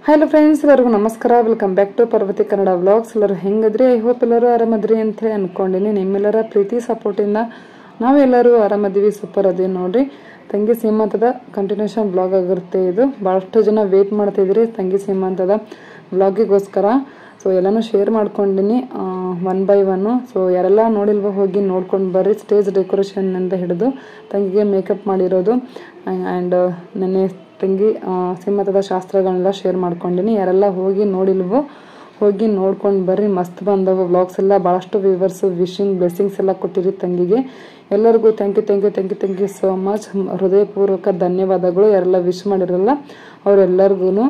Hello friends, ಎಲ್ಲರಿಗೂ ನಮಸ್ಕಾರ. Welcome back to Parvati Kannada vlogs. ಎಲ್ಲರೂ ಹೆಂಗದ್ರಿ? ಐ ಹೋಪ್ ಎಲ್ಲರೂ ಆರಾಮದ್ರಿ ಅಂತ ಹೇಳಿ ಅನ್ಕೊಂಡಿನಿ. ನಿಮ್ಮೆಲ್ಲರ ಪ್ರೀತಿ ಸಪೋರ್ಟಿಂದ ನಾವೆಲ್ಲರೂ ಆರಾಮದೀವಿ, ಸೂಪರ್ ಅದೀವಿ ನೋಡ್ರಿ. ತಂಗಿ ಸೀಮಂತದ ಕಂಟಿನ್ಯೂಷನ್ ಬ್ಲಾಗ್ ಆಗಿರುತ್ತೆ ಇದು. ಭಾಳಷ್ಟು ಜನ ವೇಟ್ ಮಾಡ್ತಿದ್ರಿ ತಂಗಿ ಸೀಮಂತದ ಬ್ಲಾಗಿಗೋಸ್ಕರ. ಸೊ ಎಲ್ಲನೂ ಶೇರ್ ಮಾಡ್ಕೊಂಡಿನಿ ಒನ್ ಬೈ ಒನ್ನು. ಸೊ ಯಾರೆಲ್ಲ ನೋಡಿಲ್ವ ಹೋಗಿ ನೋಡ್ಕೊಂಡು ಬರ್ರಿ. ಸ್ಟೇಜ್ ಡೆಕೋರೇಷನ್ನಿಂದ ಹಿಡಿದು ತಂಗಿಗೆ ಮೇಕಪ್ ಮಾಡಿರೋದು ಆ್ಯಂಡ್ ನೆನ್ನೆ ತಂಗಿ ಸೀಮಂತದ ಶಾಸ್ತ್ರಗಳನ್ನೆಲ್ಲ ಶೇರ್ ಮಾಡ್ಕೊಂಡಿನಿ. ಯಾರೆಲ್ಲ ಹೋಗಿ ನೋಡಿಲ್ವೋ ಹೋಗಿ ನೋಡ್ಕೊಂಡು ಬರ್ರಿ. ಮಸ್ತ್ ಬಂದವು ವ್ಲಾಗ್ಸ್ ಎಲ್ಲ. ಭಾಳಷ್ಟು ವ್ಯೂವರ್ಸು ವಿಶಿಂಗ್ ಬ್ಲೆಸ್ಸಿಂಗ್ಸ್ ಎಲ್ಲ ಕೊಟ್ಟಿರಿ ತಂಗಿಗೆ. ಎಲ್ಲರಿಗೂ ಥ್ಯಾಂಕ್ ಯು ಸೋ ಮಚ್. ಹೃದಯಪೂರ್ವಕ ಧನ್ಯವಾದಗಳು. ಯಾರೆಲ್ಲ ವಿಶ್ ಮಾಡಿರಲ್ಲ ಅವರೆಲ್ಲರಿಗೂ.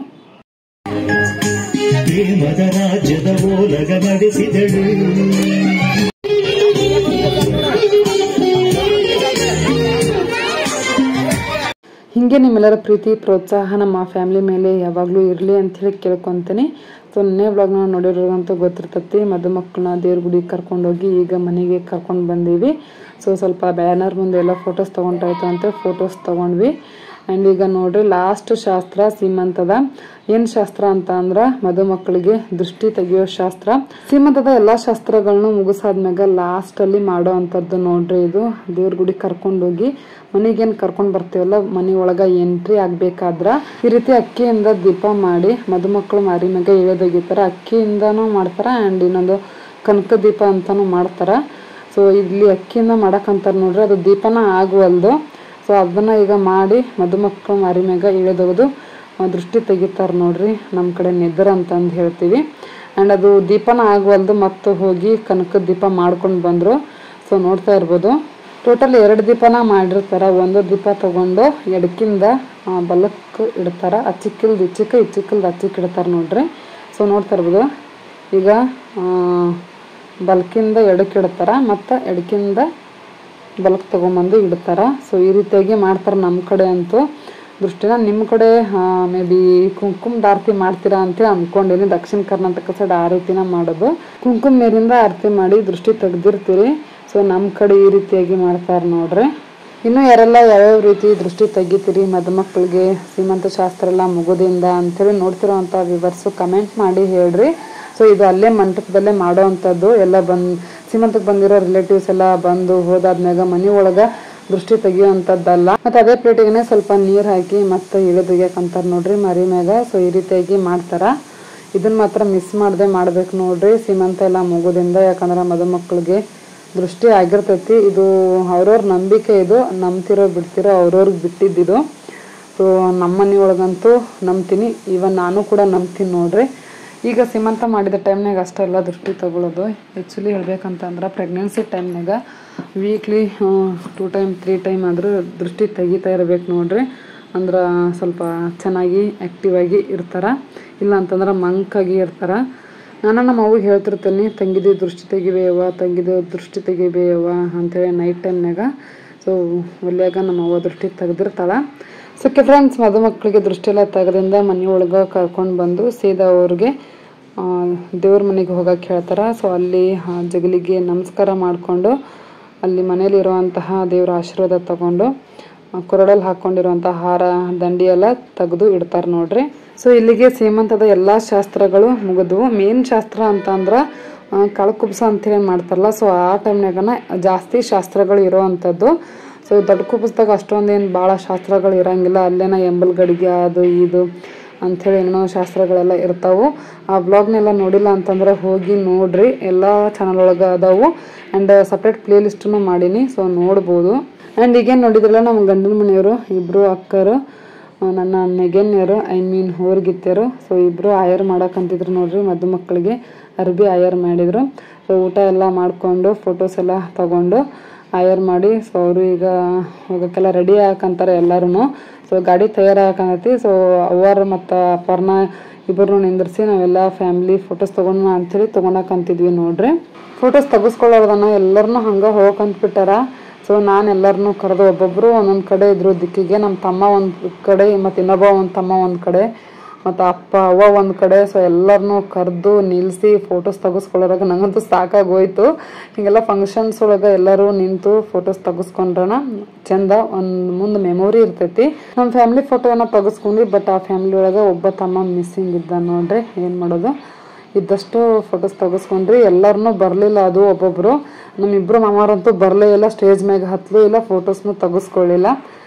ಹಿಂಗೆ ನಿಮ್ಮೆಲ್ಲರ ಪ್ರೀತಿ ಪ್ರೋತ್ಸಾಹ ನಮ್ಮ ಫ್ಯಾಮಿಲಿ ಮೇಲೆ ಯಾವಾಗಲೂ ಇರಲಿ ಅಂಥೇಳಿ ಕೇಳ್ಕೊತೀನಿ. ಸೊ ನಿನ್ನೆ ವ್ಲಾಗ್ನ ನೋಡಿರೋಂತೂ ಗೊತ್ತಿರ್ತೈತಿ. ಮದುಮಕ್ಕಳನ್ನ ದೇವ್ರ ಗುಡಿಗೆ ಕರ್ಕೊಂಡೋಗಿ ಈಗ ಮನೆಗೆ ಕರ್ಕೊಂಡು ಬಂದೀವಿ. ಸೊ ಸ್ವಲ್ಪ ಬ್ಯಾನರ್ ಮುಂದೆ ಎಲ್ಲ ಫೋಟೋಸ್ ತೊಗೊಂಡಾಯ್ತು ಅಂತ ಫೋಟೋಸ್ ತೊಗೊಂಡ್ವಿ. ಆ್ಯಂಡ್ ಈಗ ನೋಡ್ರಿ ಲಾಸ್ಟ್ ಶಾಸ್ತ್ರ ಸೀಮಂತದ. ಏನು ಶಾಸ್ತ್ರ ಅಂತ ಅಂದ್ರೆ ಮದುಮಕ್ಕಳಿಗೆ ದೃಷ್ಟಿ ತೆಗಿಯೋ ಶಾಸ್ತ್ರ. ಸೀಮಂತದ ಎಲ್ಲ ಶಾಸ್ತ್ರಗಳನ್ನ ಮುಗಿಸಾದ್ಮ್ಯಾಗ ಲಾಸ್ಟಲ್ಲಿ ಮಾಡೋ ಅಂಥದ್ದು ನೋಡ್ರಿ ಇದು. ದೇವ್ರ ಗುಡಿ ಕರ್ಕೊಂಡೋಗಿ ಮನೆಗೇನು ಕರ್ಕೊಂಡು ಬರ್ತೀವಲ್ಲ, ಮನೆ ಒಳಗೆ ಎಂಟ್ರಿ ಆಗ್ಬೇಕಾದ್ರೆ ಈ ರೀತಿ ಅಕ್ಕಿಯಿಂದ ದೀಪ ಮಾಡಿ ಮದುಮಕ್ಕಳು ಮಾರಿ ಮ್ಯಾಗ ಇಳಿದೋಗಿತಾರ. ಅಕ್ಕಿಯಿಂದನೂ ಮಾಡ್ತಾರೆ ಆ್ಯಂಡ್ ಇನ್ನೊಂದು ಕನಕ ದೀಪ ಅಂತಾನು ಮಾಡ್ತಾರೆ. ಸೊ ಇಲ್ಲಿ ಅಕ್ಕಿಯಿಂದ ಮಾಡಕ್ಕಂತಾರೆ ನೋಡ್ರಿ, ಅದು ದೀಪನ ಆಗುವಲ್ದು. ಸೊ ಅದನ್ನ ಈಗ ಮಾಡಿ ಮದುಮಕ್ಕಳು ಮಾರಿ ಮ್ಯಾಗ ಇಳಿದೋದು ದೃಷ್ಟಿ ತೆಗಿತಾರೆ ನೋಡ್ರಿ. ನಮ್ಮ ಕಡೆ ನಿದ್ರ ಅಂತಂದು ಹೇಳ್ತೀವಿ. ಆ್ಯಂಡ್ ಅದು ದೀಪನ ಆಗುವಲ್ದು. ಮತ್ತು ಹೋಗಿ ಕನಕದ ದೀಪ ಮಾಡ್ಕೊಂಡು ಬಂದರು. ಸೊ ನೋಡ್ತಾ ಇರ್ಬೋದು, ಟೋಟಲ್ 2 ದೀಪನ ಮಾಡಿರ್ತಾರೆ. ಒಂದು ದೀಪ ತಗೊಂಡು ಎಡಕ್ಕಿಂದ ಬಲಕ್ಕೆ ಇಡ್ತಾರೆ. ಅಚ್ಚಿಕ್ಕಿಲ್ದು ಇಚ್ಚಿಕ್ಕಿಲ್ದು ಅಚ್ಚಿಕ್ ಇಡ್ತಾರೆ ನೋಡ್ರಿ. ಸೊ ನೋಡ್ತಾ ಇರ್ಬೋದು, ಈಗ ಬಲಕಿಂದ ಎಡಕ್ಕೆ ಇಡ್ತಾರೆ ಮತ್ತು ಎಡಕ್ಕಿಂದ ಬಲಕ್ಕೆ ತೊಗೊಂಬಂದು ಇಡ್ತಾರೆ. ಸೊ ಈ ರೀತಿಯಾಗಿ ಮಾಡ್ತಾರೆ ನಮ್ಮ ಕಡೆ ಅಂತೂ ದೃಷ್ಟಿನ. ನಿಮ್ಮ ಕಡೆ ಮೇ ಬಿ ಕುಂಕುಮದ ಆರತಿ ಮಾಡ್ತೀರಾ ಅಂತೇಳಿ ಅಂದ್ಕೊಂಡಿನಿ. ದಕ್ಷಿಣ ಕರ್ನಾಟಕ ಸೈಡ್ ಆ ರೀತಿನ ಮಾಡೋದು. ಕುಂಕುಮ ನೀರಿಂದ ಆರತಿ ಮಾಡಿ ದೃಷ್ಟಿ ತೆಗ್ದಿರ್ತೀರಿ. ಸೊ ನಮ್ಮ ಕಡೆ ಈ ರೀತಿಯಾಗಿ ಮಾಡ್ತಾರೆ ನೋಡ್ರಿ. ಇನ್ನು ಯಾರೆಲ್ಲ ಯಾವ್ಯಾವ ರೀತಿ ದೃಷ್ಟಿ ತೆಗಿತೀರಿ ಮದುಮಕ್ಕಳಿಗೆ ಸೀಮಂತ ಶಾಸ್ತ್ರ ಎಲ್ಲ ಮುಗೋದಿಂದ ಅಂಥೇಳಿ ನೋಡ್ತಿರೋವಂಥ ವ್ಯೂವರ್ಸು ಕಮೆಂಟ್ ಮಾಡಿ ಹೇಳ್ರಿ. ಸೊ ಇದು ಅಲ್ಲೇ ಮಂಟಪದಲ್ಲೇ ಮಾಡೋ ಅಂಥದ್ದು. ಎಲ್ಲ ಸೀಮಂತಕ್ಕೆ ಬಂದಿರೋ ರಿಲೇಟಿವ್ಸ್ ಎಲ್ಲ ಬಂದು ಹೋದಾದ್ಮ್ಯಾಗ ಮನೆ ಒಳಗೆ ದೃಷ್ಟಿ ತೆಗಿಯೋವಂಥದ್ದಲ್ಲ. ಮತ್ತು ಅದೇ ಪ್ಲೇಟಿಗೆ ಸ್ವಲ್ಪ ನೀರು ಹಾಕಿ ಮತ್ತೆ ಇಳಿದೊಗ್ಯಾಕಂತಾರೆ ನೋಡ್ರಿ ಮರಿ ಮ್ಯಾಗ. ಸೊ ಈ ರೀತಿಯಾಗಿ ಮಾಡ್ತಾರೆ. ಇದನ್ನ ಮಾತ್ರ ಮಿಸ್ ಮಾಡದೆ ಮಾಡ್ಬೇಕು ನೋಡ್ರಿ ಸೀಮಂತ ಎಲ್ಲ ಮುಗೋದಿಂದ. ಯಾಕಂದ್ರೆ ಮದುಮಕ್ಕಳಿಗೆ ದೃಷ್ಟಿ ಆಗಿರ್ತೈತಿ. ಇದು ಅವ್ರವ್ರ ನಂಬಿಕೆ. ಇದು ನಂಬ್ತಿರೋ ಬಿಡ್ತಿರೋ ಅವ್ರವ್ರಿಗೆ ಬಿಟ್ಟಿದ್ದಿದು. ಸೊ ನಮ್ಮ ಮನೆ ಒಳಗಂತೂ ನಂಬ್ತೀನಿ. ಇವನ್ ನಾನು ಕೂಡ ನಂಬ್ತೀನಿ ನೋಡ್ರಿ. ಈಗ ಸೀಮಂತ ಮಾಡಿದ ಟೈಮ್ನಾಗ ಅಷ್ಟೆಲ್ಲ ದೃಷ್ಟಿ ತಗೊಳ್ಳೋದು. ಆ್ಯಕ್ಚುಲಿ ಹೇಳ್ಬೇಕಂತಂದ್ರೆ ಪ್ರೆಗ್ನೆನ್ಸಿ ಟೈಮ್ನಾಗ ವೀಕ್ಲಿ 2 ಟೈಮ್ 3 ಟೈಮ್ ಆದರೂ ದೃಷ್ಟಿ ತೆಗಿತಾ ಇರ್ಬೇಕು ನೋಡ್ರಿ. ಅಂದ್ರೆ ಸ್ವಲ್ಪ ಚೆನ್ನಾಗಿ ಆ್ಯಕ್ಟಿವ್ ಆಗಿ ಇರ್ತಾರೆ. ಇಲ್ಲ ಅಂತಂದ್ರೆ ಮಂಕಾಗಿ ಇರ್ತಾರೆ. ನಾನು ನಮ್ಮ ಅವ್ಗೆ ಹೇಳ್ತಿರ್ತೀನಿ, ತಂಗಿದು ದೃಷ್ಟಿ ತೆಗಿಬೇಯವ್ವ, ತಂಗಿದು ದೃಷ್ಟಿ ತೆಗಿಬೇಯವ್ವ ಅಂಥೇಳಿ ನೈಟ್ ಟೈಮ್ನಾಗ. ಸೊ ಒಲ್ಯಾಗ ನಮ್ಮ ಅವ್ವ ದೃಷ್ಟಿ ತೆಗೆದಿರ್ತಾಳೆ. ಸೊ ಫ್ರೆಂಡ್ಸ್, ಮದುಮಕ್ಕಳಿಗೆ ದೃಷ್ಟಿ ಎಲ್ಲ ತೆಗೆದಿಂದ ಮನೆಯೊಳಗೆ ಕರ್ಕೊಂಡು ಬಂದು ಸೀದಾ ಅವ್ರಿಗೆ ದೇವ್ರ ಮನೆಗೆ ಹೋಗಕ್ಕೆ ಹೇಳ್ತಾರೆ. ಸೊ ಅಲ್ಲಿ ಜಗಲಿಗೆ ನಮಸ್ಕಾರ ಮಾಡಿಕೊಂಡು ಅಲ್ಲಿ ಮನೇಲಿರುವಂತಹ ದೇವ್ರ ಆಶೀರ್ವಾದ ತಗೊಂಡು ಕೊರಡಲ್ಲಿ ಹಾಕ್ಕೊಂಡಿರುವಂಥ ಹಾರ ದಂಡಿ ಎಲ್ಲ ತೆಗೆದು ಇಡ್ತಾರೆ ನೋಡ್ರಿ. ಸೊ ಇಲ್ಲಿಗೆ ಸೀಮಂತದ ಎಲ್ಲ ಶಾಸ್ತ್ರಗಳು ಮುಗಿದ್ವು. ಮೇನ್ ಶಾಸ್ತ್ರ ಅಂತಂದ್ರೆ ಕಳ್ಕುಬ್ಸ ಅಂತೇಳಿ ಮಾಡ್ತಾರಲ್ಲ. ಸೊ ಆ ಟೈಮ್ನಾಗನ ಜಾಸ್ತಿ ಶಾಸ್ತ್ರಗಳು ಇರೋ ಅಂಥದ್ದು. ಸೊ ದೊಡ್ಡ ಕುಬ್ಸದಾಗ ಅಷ್ಟೊಂದೇನು ಭಾಳ ಶಾಸ್ತ್ರಗಳು ಇರೋಂಗಿಲ್ಲ. ಅಲ್ಲೇನ ಎಂಬಲ್ ಗಡಿಗೆ ಅದು ಇದು ಅಂಥೇಳಿ ಏನೋ ಶಾಸ್ತ್ರಗಳೆಲ್ಲ ಇರ್ತಾವೆ. ಆ ವ್ಲಾಗ್ನೆಲ್ಲ ನೋಡಿಲ್ಲ ಅಂತಂದ್ರೆ ಹೋಗಿ ನೋಡ್ರಿ. ಎಲ್ಲ ಚಾನಲ್ ಒಳಗೆ ಅದಾವು. ಆ್ಯಂಡ್ ಸಪ್ರೇಟ್ ಪ್ಲೇ ಲಿಸ್ಟನ್ನು ಮಾಡೀನಿ. ಸೊ ನೋಡ್ಬೋದು. ಆ್ಯಂಡ್ ಈಗೇನು ನೋಡಿದ್ರಲ್ಲ ನಮ್ಮ ಗಂಡನ ಮನೆಯವರು ಇಬ್ಬರು ಅಕ್ಕರು, ನನ್ನ ನೆಗೆನ್ಯರು ಹೋರ್ಗಿತ್ತರು. ಸೊ ಇಬ್ಬರು ಆಯರ್ ಮಾಡಕ್ಕಂತಿದ್ರು ನೋಡ್ರಿ. ಮದುಮಕ್ಕಳಿಗೆ ಅರ್ಬಿ ಆಯರ್ ಮಾಡಿದರು. ಸೊ ಊಟ ಎಲ್ಲ ಮಾಡಿಕೊಂಡು ಫೋಟೋಸ್ ಎಲ್ಲ ತಗೊಂಡು ಆಯರ್ ಮಾಡಿ ಸೊ ಅವರು ಈಗ ಹೋಗೋಕ್ಕೆಲ್ಲ ರೆಡಿ ಹಾಕಂತಾರೆ ಎಲ್ಲರೂ. ಸೊ ಗಾಡಿ ತಯಾರಾಕಂತೈತಿ. ಸೊ ಅವ್ರು ಮತ್ತು ಅಪರ್ಣ ಇಬ್ಬರು ನಿಂದಿರಿಸಿ ನಾವೆಲ್ಲ ಫ್ಯಾಮಿಲಿ ಫೋಟೋಸ್ ತೊಗೊಂಡು ಅಂಥೇಳಿ ತೊಗೊಳಕಂತಿದ್ವಿ ನೋಡ್ರಿ. ಫೋಟೋಸ್ ತೆಗೆಸ್ಕೊಳ್ಳೋದನ್ನ ಎಲ್ಲರನ್ನೂ ಹಂಗೆ ಹೋಗಂತ್ಬಿಟ್ಟಾರ. ಸೊ ನಾನು ಎಲ್ಲರನ್ನೂ ಕರೆದು ಒಬ್ಬೊಬ್ಬರು ಒಂದೊಂದು ಕಡೆ ಇದ್ರು ದಿಕ್ಕಿಗೆ. ನಮ್ಮ ತಮ್ಮ ಒಂದು ಕಡೆ ಮತ್ತು ಇನ್ನೊಬ್ಬ ಒಂದು ತಮ್ಮ ಒಂದು ಕಡೆ. ಮತ್ತು ಅಪ್ಪ ಅವ್ವ ಒಂದು ಕಡೆ. ಸೊ ಎಲ್ಲರನ್ನೂ ಕರೆದು ನಿಲ್ಲಿಸಿ ಫೋಟೋಸ್ ತೆಗೆಸ್ಕೊಳ್ಳೋರಾಗ ನಂಗಂತೂ ಸಾಕಾಗೋಯ್ತು. ಹೀಗೆಲ್ಲ ಫಂಕ್ಷನ್ಸ್ ಒಳಗೆ ಎಲ್ಲರೂ ನಿಂತು ಫೋಟೋಸ್ ತೆಗೆಸ್ಕೊಂಡ್ರನ ಚಂದ, ಒಂದು ಮುಂದೆ ಮೆಮೊರಿ ಇರ್ತೈತಿ. ನಮ್ಮ ಫ್ಯಾಮಿಲಿ ಫೋಟೋ ಏನೋ ತೆಗೆಸ್ಕೊಂಡ್ವಿ, ಬಟ್ ಆ ಫ್ಯಾಮಿಲಿ ಒಳಗೆ ಒಬ್ಬ ತಮ್ಮ ಮಿಸ್ಸಿಂಗ್ ಇದ್ದ ನೋಡ್ರಿ. ಏನು ಮಾಡೋದು, ಇದ್ದಷ್ಟು ಫೋಟೋಸ್ ತೆಗೆಸ್ಕೊಂಡ್ರಿ. ಎಲ್ಲರನ್ನೂ ಬರಲಿಲ್ಲ, ಅದು ಒಬ್ಬೊಬ್ಬರು. ನಮ್ಮಿಬ್ಬರು ಮಾಮಾರಂತೂ ಬರಲೇ ಇಲ್ಲ, ಸ್ಟೇಜ್ ಮ್ಯಾಗ ಹತ್ತಲೂ ಇಲ್ಲ, ಫೋಟೋಸ್ನು ತೆಗೆಸ್ಕೊಳ್ಳಿಲ್ಲ.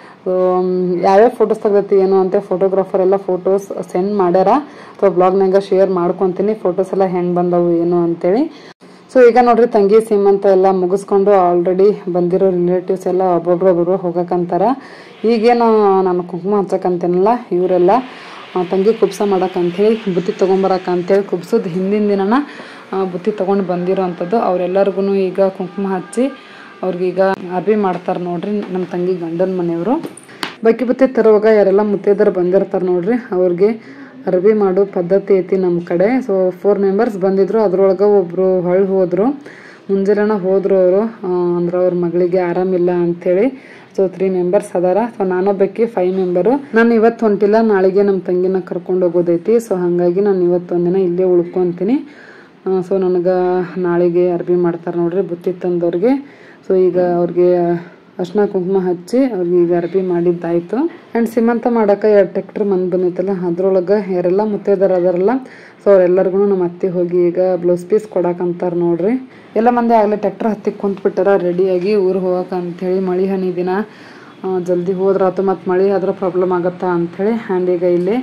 ಯಾವ್ಯಾವ ಫೋಟೋಸ್ ತೆಗ್ದೈತಿ ಏನು ಅಂತ ಫೋಟೋಗ್ರಾಫರ್ ಎಲ್ಲ ಫೋಟೋಸ್ ಸೆಂಡ್ ಮಾಡ್ಯಾರ. ಸೊ ಬ್ಲಾಗ್ನಾಗ ಶೇರ್ ಮಾಡ್ಕೊತೀನಿ ಫೋಟೋಸ್ ಎಲ್ಲ ಹೆಂಗೆ ಬಂದವು ಏನು ಅಂತೇಳಿ. ಸೊ ಈಗ ನೋಡ್ರಿ ತಂಗಿ ಸೀಮಂತ ಎಲ್ಲ ಮುಗಿಸ್ಕೊಂಡು ಆಲ್ರೆಡಿ ಬಂದಿರೋ ರಿಲೇಟಿವ್ಸ್ ಎಲ್ಲ ಒಬ್ಬೊಬ್ರೊಬ್ಬರು ಹೋಗಕ್ಕಂತಾರ. ಈಗೇನು ನಾನು ಕುಂಕುಮ ಹಚ್ಚಕ್ಕಂತೇನಲ್ಲ, ಇವರೆಲ್ಲ ತಂಗಿ ಕುಬ್ಸ ಮಾಡಕ್ಕಂಥೇಳಿ ಬುತ್ತಿ ತೊಗೊಂಬರಕ್ಕಂತೇಳಿ ಕುಬ್ಸೋದು ಹಿಂದಿನ ದಿನನ ಬುತ್ತಿ ತೊಗೊಂಡು ಬಂದಿರೋ ಅಂಥದ್ದು. ಅವರೆಲ್ಲರಿಗೂ ಈಗ ಕುಂಕುಮ ಹಚ್ಚಿ ಅವ್ರಿಗೀಗ ಅರ್ಬಿ ಮಾಡ್ತಾರೆ ನೋಡ್ರಿ. ನಮ್ಮ ತಂಗಿ ಗಂಡನ ಮನೆಯವರು ಬಕ್ಕಿ ಬುತ್ತಿ ತರುವಾಗ ಯಾರೆಲ್ಲ ಮುತ್ತೈದರು ಬಂದಿರ್ತಾರೆ ನೋಡ್ರಿ, ಅವ್ರಿಗೆ ಅರ್ಬಿ ಮಾಡೋ ಪದ್ಧತಿ ಐತಿ ನಮ್ಮ ಕಡೆ. ಸೊ 4 ಮೆಂಬರ್ಸ್ ಬಂದಿದ್ರು, ಅದ್ರೊಳಗೆ ಒಬ್ಬರು ಹೊಳ್ಳಿ ಹೋದರು. ಮುಂಜಾನೆ ಹೋದ್ರು ಅವರು, ಅಂದ್ರೆ ಅವ್ರ ಮಗಳಿಗೆ ಆರಾಮಿಲ್ಲ ಅಂಥೇಳಿ. ಸೊ 3 ಮೆಂಬರ್ಸ್ ಅದಾರ. ಸೊ ನಾನೊಬ್ಬಕ್ಕೆ 5 ಮೆಂಬರು. ನಾನು ಇವತ್ತು ಹೊಂಟಿಲ್ಲ, ನಾಳೆಗೆ ನಮ್ಮ ತಂಗಿನ ಕರ್ಕೊಂಡು ಹೋಗೋದೈತಿ. ಸೊ ಹಾಗಾಗಿ ನಾನು ಇವತ್ತೊಂದಿನ ಇಲ್ಲೇ ಉಳ್ಕೊತೀನಿ. ಸೊ ನನಗೆ ನಾಳೆಗೆ ಅರ್ಬಿ ಮಾಡ್ತಾರೆ ನೋಡ್ರಿ ಬುತ್ತಿ ತಂದವ್ರಿಗೆ. ಸೊ ಈಗ ಅವ್ರಿಗೆ ಅರ್ಶಿನ ಕುಂಕುಮ ಹಚ್ಚಿ ಅವ್ರಿಗೆ ಈಗ ಅರ್ಬಿ ಮಾಡಿದ್ದಾಯ್ತು. ಆ್ಯಂಡ್ ಸೀಮಂತ ಮಾಡೋಕೆ 2 ಟ್ರ್ಯಾಕ್ಟರ್ ಮಂದಿ ಬಂದೈತಲ್ಲ, ಅದ್ರೊಳಗೆ ಯಾರೆಲ್ಲ ಮುತ್ತೈದರ ಅದಾರಲ್ಲ, ಸೊ ಅವ್ರೆಲ್ಲರಿಗೂ ನಮ್ಮ ಅತ್ತೆ ಹೋಗಿ ಈಗ ಬ್ಲೌಸ್ ಪೀಸ್ ಕೊಡಾಕಂತಾರೆ ನೋಡ್ರಿ. ಎಲ್ಲ ಮಂದಿ ಆಗಲೇ ಟ್ರ್ಯಾಕ್ಟರ್ ಹತ್ತಿ ಕುಂತ್ಬಿಟ್ಟಾರ ರೆಡಿಯಾಗಿ ಊರಿಗೆ ಹೋಗಕ್ಕೆ ಅಂಥೇಳಿ. ಮಳೆ ಹನಿ ದಿನ ಜಲ್ದಿ ಹೋದ್ರಾತು, ಮತ್ತು ಮಳೆ ಆದ್ರೆ ಪ್ರಾಬ್ಲಮ್ ಆಗುತ್ತಾ ಅಂಥೇಳಿ. ಆ್ಯಂಡ್ ಈಗ ಇಲ್ಲಿ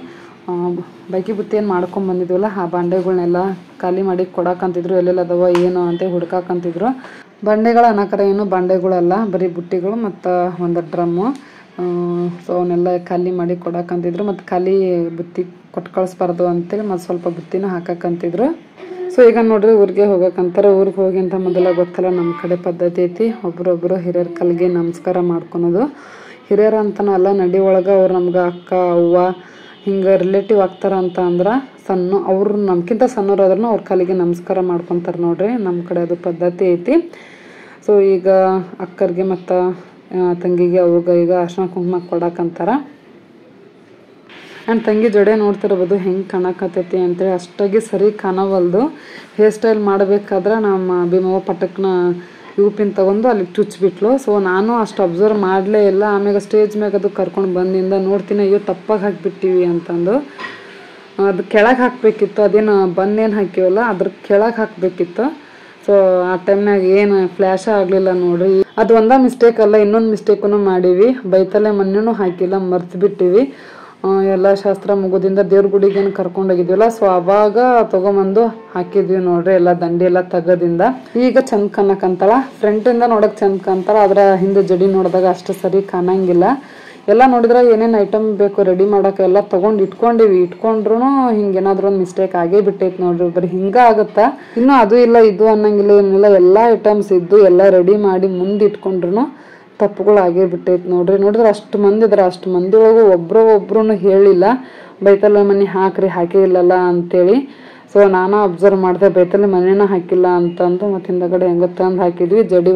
ಬೈಕಿ ಬುತ್ತಿ ಏನು ಮಾಡ್ಕೊಂಡು ಬಂದಿದ್ವಲ್ಲ, ಆ ಬಾಂಡೆಗಳ್ನೆಲ್ಲ ಖಾಲಿ ಮಾಡಿ ಕೊಡಾಕಂತಿದ್ರು. ಎಲ್ಲೆಲ್ಲ ಅದಾವ ಏನು ಅಂತ ಹುಡ್ಕಾಕಂತಿದ್ರು. ಬಂಡೆಗಳು ಅನ್ನಕರ ಏನು ಬಾಂಡೆಗಳಲ್ಲ, ಬರೀ ಬುಟ್ಟಿಗಳು ಮತ್ತು ಒಂದು ಡ್ರಮ್ಮು. ಸೊ ಅವನ್ನೆಲ್ಲ ಖಾಲಿ ಮಾಡಿ ಕೊಡಾಕಂತಿದ್ರು. ಮತ್ತು ಖಾಲಿ ಬುತ್ತಿ ಕೊಟ್ಟು ಕಳಿಸ್ಬಾರ್ದು ಅಂತೇಳಿ ಮತ್ತು ಸ್ವಲ್ಪ ಬುತ್ತಿನ ಹಾಕಕ್ಕಂತಿದ್ರು. ಸೊ ಈಗ ನೋಡ್ರಿ ಊರಿಗೆ ಹೋಗಕ್ಕಂತಾರೆ. ಊರಿಗೆ ಹೋಗಿ ಅಂತ ಮೊದಲ ಗೊತ್ತಲ್ಲ, ನಮ್ಮ ಕಡೆ ಪದ್ಧತಿ ಐತಿ ಒಬ್ರೊಬ್ರು ಹಿರಿಯರ ಕಲ್ಗೆ ನಮಸ್ಕಾರ ಮಾಡ್ಕೊಳೋದು. ಹಿರಿಯರ ಅಂತನಲ್ಲ, ನಡಿ ಒಳಗೆ ಅವ್ರು ನಮ್ಗೆ ಅಕ್ಕ ಅವ್ವ ಹಿಂಗೆ ರಿಲೇಟಿವ್ ಆಗ್ತಾರ ಅಂತ ಅಂದ್ರೆ ಅವ್ರು ನಮ್ಗಿಂತ ಸಣ್ಣವ್ರು ಆದ್ರೂ ಅವ್ರ ಕಾಲಿಗೆ ನಮಸ್ಕಾರ ಮಾಡ್ಕೊತಾರೆ ನೋಡ್ರಿ. ನಮ್ಮ ಕಡೆ ಅದು ಪದ್ಧತಿ ಐತಿ. ಸೊ ಈಗ ಅಕ್ಕರಿಗೆ ಮತ್ತು ತಂಗಿಗೆ ಅವ್ರಿಗೆ ಈಗ ಅರ್ಶಿನ ಕುಂಕುಮ ಕೊಡಕ್ಕಂತಾರ. ಆ್ಯಂಡ್ ತಂಗಿ ಜಡೆ ನೋಡ್ತಿರ್ಬೋದು ಹೆಂಗೆ ಕಾಣಕತ್ತೈತಿ ಅಂತೇಳಿ. ಅಷ್ಟಾಗಿ ಸರಿ ಕಾಣವಲ್ದು. ಹೇರ್ ಸ್ಟೈಲ್ ಮಾಡಬೇಕಾದ್ರೆ ನಮ್ಮ ಭೀಮವ್ವ ಪಟಕ್ನ ಪಿನ್ ತೊಗೊಂಡು ಅಲ್ಲಿ ಚುಚ್ಚಿಬಿಟ್ಲು. ಸೊ ನಾನು ಅಷ್ಟು ಅಬ್ಸರ್ವ್ ಮಾಡಲೇ ಇಲ್ಲ. ಆಮ್ಯಾಗ ಸ್ಟೇಜ್ ಮ್ಯಾಗ ಅದು ಕರ್ಕೊಂಡು ಬಂದಿಂದ ನೋಡ್ತೀನಿ, ಅಯ್ಯೋ ತಪ್ಪಾಗಿ ಹಾಕಿಬಿಟ್ಟಿವಿ ಅಂತಂದು. ಅದು ಕೆಳಗೆ ಹಾಕಬೇಕಿತ್ತು, ಅದೇನು ಬಂದೇನು ಹಾಕಿವಲ್ಲ ಅದ್ರ ಕೆಳಗೆ ಹಾಕಬೇಕಿತ್ತು. ಸೊ ಆ ಟೈಮ್ನಾಗ ಏನು ಫ್ಲ್ಯಾಶ ಆಗಲಿಲ್ಲ ನೋಡ್ರಿ. ಅದು ಒಂದೇ ಮಿಸ್ಟೇಕ್ ಅಲ್ಲ, ಇನ್ನೊಂದು ಮಿಸ್ಟೇಕನ್ನು ಮಾಡೀವಿ. ಬೈತಲೆ ಮಣ್ಣೂ ಹಾಕಿಲ್ಲ, ಮರ್ತು ಬಿಟ್ಟಿವಿ. ಎಲ್ಲ ಶಾಸ್ತ್ರ ಮುಗೋದಿಂದ ದೇವ್ರ ಗುಡಿಗೇನು ಕರ್ಕೊಂಡೋಗಿದ್ವಲ್ಲ, ಸೊ ಅವಾಗ ತೊಗೊಂಬಂದು ಹಾಕಿದ್ವಿ ನೋಡ್ರಿ ಎಲ್ಲ ದಂಡಿ ಎಲ್ಲ ತೆಗೋದಿಂದ. ಈಗ ಚಂದ ಕಾಣಕಂತಾಳ, ಫ್ರಂಟಿಂದ ನೋಡಕ್ ಚಂದ ಕಾಣ್ತಾಳ, ಅದ್ರ ಹಿಂದೆ ಜಡಿ ನೋಡಿದಾಗ ಅಷ್ಟು ಸರಿ ಕಾಣಂಗಿಲ್ಲ. ಎಲ್ಲ ನೋಡಿದ್ರೆ ಏನೇನು ಐಟಮ್ ಬೇಕು ರೆಡಿ ಮಾಡೋಕೆ ಎಲ್ಲ ತೊಗೊಂಡು ಇಟ್ಕೊಂಡಿವಿ. ಇಟ್ಕೊಂಡ್ರು ಹಿಂಗೇನಾದ್ರೂ ಒಂದು ಮಿಸ್ಟೇಕ್ ಆಗೇ ಬಿಟ್ಟೈತೆ ನೋಡ್ರಿ. ಬರೀ ಹಿಂಗೆ ಆಗುತ್ತಾ, ಇನ್ನೂ ಅದು ಇಲ್ಲ ಇದು ಅನ್ನಂಗಿಲ್ಲ, ಏನಿಲ್ಲ, ಎಲ್ಲ ಐಟಮ್ಸ್ ಇದ್ದು ಎಲ್ಲ ರೆಡಿ ಮಾಡಿ ಮುಂದೆ ಇಟ್ಕೊಂಡ್ರು ತಪ್ಪುಗಳು ಆಗೇ ಬಿಟ್ಟೈತೆ ನೋಡ್ರಿ. ನೋಡಿದ್ರೆ ಅಷ್ಟು ಮಂದಿ ಇದ್ರೆ, ಅಷ್ಟು ಮಂದಿ ಒಳಗೂ ಒಬ್ರು ಹೇಳಿಲ್ಲ ಬೈತಲ್ಲ ಮನೆ ಹಾಕ್ರಿ, ಹಾಕೇ ಇಲ್ಲಲ್ಲ ಅಂತೇಳಿ. ಸೊ ನಾನು ಅಬ್ಸರ್ವ್ ಮಾಡಿದೆ, ಬೈತಲ್ಲಿ ಮನೇನ ಹಾಕಿಲ್ಲ ಅಂತಂದು. ಮತ್ತು ಹಿಂದಗಡೆ ಹೆಂಗೆ ತಂದು ಹಾಕಿದ್ವಿ ಜಡಿ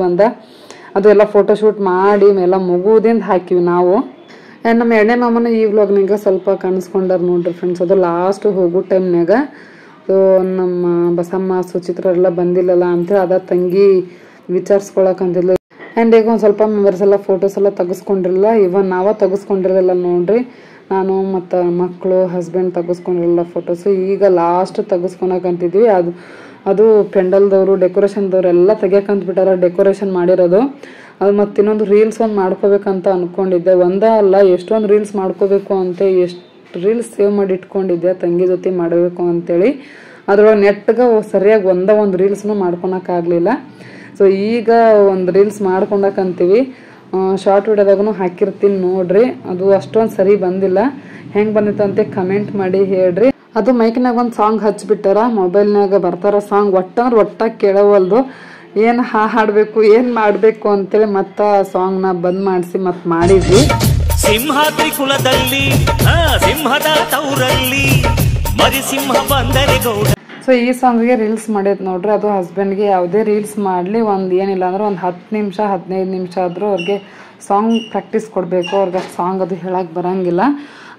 ಅದು ಎಲ್ಲ ಫೋಟೋಶೂಟ್ ಮಾಡಿ ಎಲ್ಲ ಮುಗುದಿಂದ ಹಾಕಿವಿ ನಾವು. ಆ್ಯಂಡ್ ನಮ್ಮ ಎಣ್ಣೆ ಮಾಮನ ಈ ವ್ಲಾಗ್ನಾಗ ಸ್ವಲ್ಪ ಕಾಣಿಸ್ಕೊಂಡಾರ ನೋಡ್ರಿ ಫ್ರೆಂಡ್ಸ್. ಅದು ಲಾಸ್ಟ್ ಹೋಗೋ ಟೈಮ್ನಾಗ. ಸೊ ನಮ್ಮ ಬಸಮ್ಮ ಸುಚಿತ್ರ ಎಲ್ಲ ಬಂದಿಲ್ಲಲ್ಲ ಅಂತೇಳಿ ಅದ ತಂಗಿ ವಿಚಾರಿಸ್ಕೊಳಕಂತಿದ್ಲು. ಆ್ಯಂಡ್ ಈಗ ಒಂದು ಸ್ವಲ್ಪ ಮೆಂಬರ್ಸ್ ಎಲ್ಲ ಫೋಟೋಸ್ ಎಲ್ಲ ತೆಗೆಸ್ಕೊಂಡಿರಲಿಲ್ಲ. ಇವನ್ ನಾವೇ ತೆಗೆಸ್ಕೊಂಡಿರಲಿಲ್ಲ ನೋಡ್ರಿ. ನಾನು ಮತ್ತು ಮಕ್ಕಳು ಹಸ್ಬೆಂಡ್ ತೆಗೆಸ್ಕೊಂಡಿರಲಿಲ್ಲ ಫೋಟೋಸು. ಈಗ ಲಾಸ್ಟ್ ತೆಗೆಸ್ಕೊಳಕಂತಿದ್ವಿ. ಅದು ಪೆಂಡಲ್ದವರು ಡೆಕೋರೇಷನ್ದವ್ರು ಎಲ್ಲ ತೆಗಿಯಕಂತ್ಬಿಟ್ಟಾರ ಡೆಕೋರೇಷನ್ ಮಾಡಿರೋದು. ಅದು ಮತ್ತು ಇನ್ನೊಂದು ರೀಲ್ಸ್ ಒಂದು ಮಾಡ್ಕೋಬೇಕಂತ ಅಂದ್ಕೊಂಡಿದ್ದೆ. ಒಂದೇ ಅಲ್ಲ, ಎಷ್ಟೊಂದು ರೀಲ್ಸ್ ಮಾಡ್ಕೋಬೇಕು ಅಂತ ಎಷ್ಟು ರೀಲ್ಸ್ ಸೇವ್ ಮಾಡಿ ಇಟ್ಕೊಂಡಿದ್ದೆ ತಂಗಿ ಜೊತೆ ಮಾಡಬೇಕು ಅಂತೇಳಿ. ಅದ್ರೊಳಗೆ ನೆಟ್ಗೆ ಸರಿಯಾಗಿ ಒಂದು ರೀಲ್ಸ್ನು ಮಾಡ್ಕೊಳಕ್ಕಾಗಲಿಲ್ಲ. ಸೊ ಈಗ ಒಂದು ರೀಲ್ಸ್ ಮಾಡ್ಕೊಂಡಕ್ಕಂತೀವಿ. ಶಾರ್ಟ್ ವಿಡಿಯೋದಾಗೂ ಹಾಕಿರ್ತೀನಿ ನೋಡ್ರಿ. ಅದು ಅಷ್ಟೊಂದು ಸರಿ ಬಂದಿಲ್ಲ. ಹೆಂಗೆ ಬಂದಿತ್ತು ಅಂತ ಕಮೆಂಟ್ ಮಾಡಿ ಹೇಳ್ರಿ. ಅದು ಮೈಕ್ನಾಗ ಒಂದು ಸಾಂಗ್ ಹಚ್ಬಿಟ್ಟಾರ, ಮೊಬೈಲ್ನಾಗ ಬರ್ತಾರ ಸಾಂಗ್, ಒಟ್ಟಾಗಿ ಕೇಳವಲ್ದು. ಏನು ಹಾಡಬೇಕು ಏನು ಮಾಡಬೇಕು ಅಂತೇಳಿ ಮತ್ತೆ ಸಾಂಗ್ನ ಬಂದ್ ಮಾಡಿಸಿ ಮತ್ತೆ ಮಾಡಿದ್ವಿ. ಸಿಂಹಾದ್ರಿ ಕುಲದಲ್ಲಿ ಸಿಂಹದ ತೌರಲ್ಲಿ ಮರಿಸಿಂಹ ಬಂದರೆ ಗೌಡ. ಸೊ ಈ ಸಾಂಗ್ಗೆ ರೀಲ್ಸ್ ಮಾಡಿದ್ ನೋಡ್ರಿ. ಅದು ಹಸ್ಬೆಂಡ್ಗೆ ಯಾವುದೇ ರೀಲ್ಸ್ ಮಾಡಲಿ ಏನಿಲ್ಲ ಅಂದ್ರೆ ಒಂದು 10 ನಿಮಿಷ 15 ನಿಮಿಷ ಆದರೂ ಅವ್ರಿಗೆ ಸಾಂಗ್ ಪ್ರಾಕ್ಟೀಸ್ ಕೊಡಬೇಕು. ಅವ್ರಿಗೆ ಸಾಂಗ್ ಅದು ಹೇಳಕ್ಕೆ ಬರಂಗಿಲ್ಲ.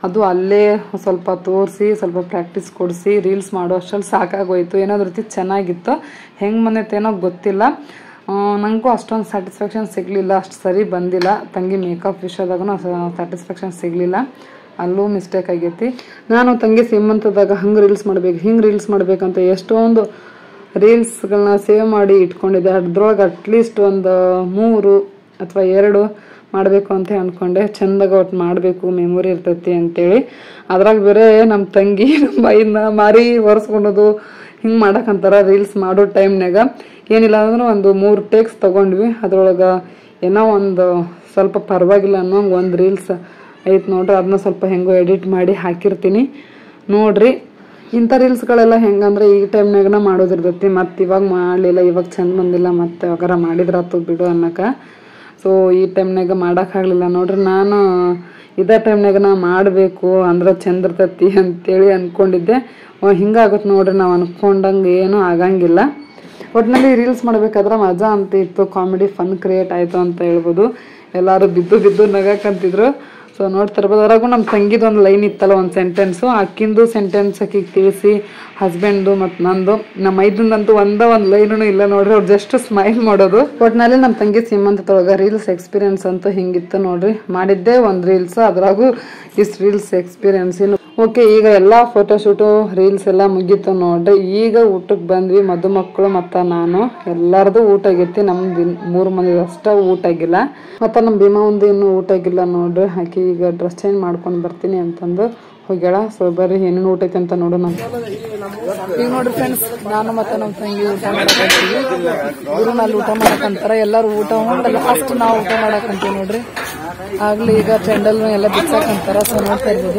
ಅದು ಅಲ್ಲೇ ಸ್ವಲ್ಪ ತೋರಿಸಿ ಸ್ವಲ್ಪ ಪ್ರಾಕ್ಟೀಸ್ ಕೊಡಿಸಿ ರೀಲ್ಸ್ ಮಾಡೋ ಅಷ್ಟರಲ್ಲಿ ಸಾಕಾಗೋಯ್ತು. ಏನಾದ್ರು ರೀತಿ ಚೆನ್ನಾಗಿತ್ತು, ಹೆಂಗೆ ಬಂದೈತೇನೋ ಗೊತ್ತಿಲ್ಲ. ನನಗೂ ಅಷ್ಟೊಂದು ಸ್ಯಾಟಿಸ್ಫ್ಯಾಕ್ಷನ್ ಸಿಗಲಿಲ್ಲ, ಅಷ್ಟು ಸರಿ ಬಂದಿಲ್ಲ. ತಂಗಿ ಮೇಕಪ್ ವಿಷಯದಾಗೂ ಸ್ಯಾಟಿಸ್ಫ್ಯಾಕ್ಷನ್ ಸಿಗಲಿಲ್ಲ, ಅಲ್ಲೂ ಮಿಸ್ಟೇಕ್ ಆಗೈತಿ. ನಾನು ತಂಗಿ ಸೀಮಂತದಾಗ ಹಂಗೆ ರೀಲ್ಸ್ ಮಾಡ್ಬೇಕು ಹಿಂಗೆ ರೀಲ್ಸ್ ಮಾಡ್ಬೇಕಂತ ಎಷ್ಟೊಂದು ರೀಲ್ಸ್ಗಳನ್ನ ಸೇವ್ ಮಾಡಿ ಇಟ್ಕೊಂಡಿದ್ದೆ. ಅದ್ರೊಳಗೆ ಅಟ್ಲೀಸ್ಟ್ ಒಂದು 3 ಅಥವಾ 2 ಮಾಡಬೇಕು ಅಂತ ಅಂದ್ಕೊಂಡೆ. ಚೆಂದಾಗ ಒಟ್ಟು ಮಾಡಬೇಕು, ಮೆಮೊರಿ ಇರ್ತೈತಿ ಅಂತೇಳಿ. ಅದ್ರಾಗ ಬೇರೆ ನಮ್ಮ ತಂಗಿ ಮೈನ ಮಾರಿ ಒರೆಸ್ಕೊಳೋದು ಹಿಂಗೆ ಮಾಡಕ್ಕಂತಾರ. ರೀಲ್ಸ್ ಮಾಡೋ ಟೈಮ್ನಾಗ ಏನಿಲ್ಲ ಅಂದ್ರೆ ಒಂದು 3 ಟೇಕ್ಸ್ ತೊಗೊಂಡ್ವಿ. ಅದ್ರೊಳಗೆ ಏನೋ ಒಂದು ಸ್ವಲ್ಪ ಪರವಾಗಿಲ್ಲ ಅನ್ನೋ ಒಂದು ರೀಲ್ಸ್ ಐತೆ ನೋಡ್ರಿ, ಅದನ್ನ ಸ್ವಲ್ಪ ಹೆಂಗೋ ಎಡಿಟ್ ಮಾಡಿ ಹಾಕಿರ್ತೀನಿ ನೋಡ್ರಿ. ಇಂಥ ರೀಲ್ಸ್ಗಳೆಲ್ಲ ಹೆಂಗಂದ್ರೆ ಈ ಟೈಮ್ನಾಗನ ಮಾಡೋದಿರ್ತೈತಿ. ಮತ್ತು ಇವಾಗ ಮಾಡಲಿಲ್ಲ, ಇವಾಗ ಚಂದ ಬಂದಿಲ್ಲ, ಮತ್ತು ಯಾವಾಗಾರ ಮಾಡಿದ್ರಾತು ಬಿಡು ಅನ್ನಕ್ಕೆ. ಸೊ ಈ ಟೈಮ್ನಾಗ ಮಾಡೋಕ್ಕಾಗಲಿಲ್ಲ ನೋಡ್ರಿ. ನಾನು ಇದೇ ಟೈಮ್ನಾಗ ನಾ ಮಾಡಬೇಕು ಅಂದ್ರೆ ಚಂದ ಇರ್ತೈತಿ ಅಂತೇಳಿ ಅಂದ್ಕೊಂಡಿದ್ದೆ. ಹಿಂಗಾಗುತ್ತೆ ನೋಡ್ರಿ, ನಾವು ಅಂದ್ಕೊಂಡಂಗೆ ಏನೂ ಆಗಂಗಿಲ್ಲ. ಒಟ್ಟಿನಲ್ಲಿ ರೀಲ್ಸ್ ಮಾಡ್ಬೇಕಾದ್ರೆ ಮಜಾ ಅಂತ ಇತ್ತು, ಕಾಮಿಡಿ ಫನ್ ಕ್ರಿಯೇಟ್ ಆಯಿತು ಅಂತ ಹೇಳ್ಬೋದು. ಎಲ್ಲರೂ ಬಿದ್ದು ನಗಕ್ಕಂತಿದ್ರು. ಸೊ ನೋಡ್ತಿರ್ಬೋದು. ಅದ್ರಾಗೂ ನಮ್ಮ ತಂಗಿದೊಂದು ಲೈನ್ ಇತ್ತಲ್ಲ, ಒಂದು ಸೆಂಟೆನ್ಸು, ಅಕ್ಕಿಂದು ಸೆಂಟೆನ್ಸ್ ಅಕ್ಕಿಗೆ ತಿಳಿಸಿ, ಹಸ್ಬೆಂಡು ಮತ್ತು ನಂದು. ನಮ್ಮ ಐದಂತೂ ಒಂದು ಲೈನೂ ಇಲ್ಲ ನೋಡ್ರಿ, ಅವ್ರು ಜಸ್ಟ್ ಸ್ಮೈಲ್ ಮಾಡೋದು. ಒಟ್ಟಿನಲ್ಲಿ ನಮ್ಮ ತಂಗಿ ಸೀಮಂತದೊಳಗೆ ರೀಲ್ಸ್ ಎಕ್ಸ್ಪೀರಿಯನ್ಸ್ ಅಂತೂ ಹಿಂಗಿತ್ತು ನೋಡ್ರಿ. ಮಾಡಿದ್ದೆ ಒಂದು ರೀಲ್ಸ್, ಅದ್ರಾಗೂ ಇಷ್ಟು ರೀಲ್ಸ್ ಎಕ್ಸ್ಪೀರಿಯನ್ಸ್. ಓಕೆ, ಈಗ ಎಲ್ಲ ಫೋಟೋಶೂಟು ರೀಲ್ಸ್ ಎಲ್ಲ ಮುಗೀತು ನೋಡ್ರಿ. ಈಗ ಊಟಕ್ಕೆ ಬಂದ್ವಿ, ಮದುಮಕ್ಕಳು ಮತ್ತು ನಾನು. ಎಲ್ಲರದು ಊಟ ಆಗೈತಿ, ನಮ್ದು 3 ಮಂದಿ ಅಷ್ಟೇ ಊಟ ಆಗಿಲ್ಲ. ಮತ್ತು ನಮ್ಮ ಭೀಮಾ ಒಂದು ಇನ್ನೂ ಊಟ ಆಗಿಲ್ಲ ನೋಡ್ರಿ. ಆಕೆ ಈಗ ಡ್ರೆಸ್ ಚೇಂಜ್ ಮಾಡ್ಕೊಂಡು ಬರ್ತೀನಿ ಅಂತಂದು ಹೋಗ್ಯಾಳ. ಸೊ ಬರ್ರಿ ಏನೇನು ಊಟ ಐತೆ ಅಂತ ನೋಡೋಣ. ಈಗ ನೋಡ್ರಿ ಫ್ರೆಂಡ್ಸ್, ನಾನು ಮತ್ತು ನಮ್ಮ ತಂಗಿ ಊಟ ಮಾಡಕಂತೀವಿ. ಗುರುನಲ್ಲಿ ಊಟ ಮಾಡಕಂತಾರ. ಎಲ್ಲರೂ ಊಟ ಉಂಡಲ್ಲ, ಫಸ್ಟ್ ನಾವು ಊಟ ಮಾಡಕಂತೀವಿ ನೋಡ್ರಿ. ಆಗ್ಲಿ ಈಗ ಟೆಂಡಲ್ ಎಲ್ಲ ಬಿಚ್ಚಾಕಂತಾರ. ಸೊ ನೋಡ್ತಾ ಇರ್ಬೋದು.